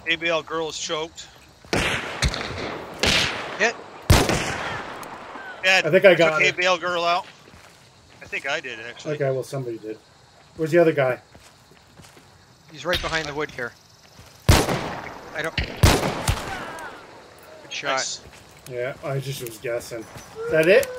ABL girl is choked. Hit. Yeah, I think I got took it. ABL girl out. I think I did, actually. Okay, well, somebody did. Where's the other guy? He's right behind the wood here. I don't... Good shot. Nice. Yeah, I just was guessing. Is that it?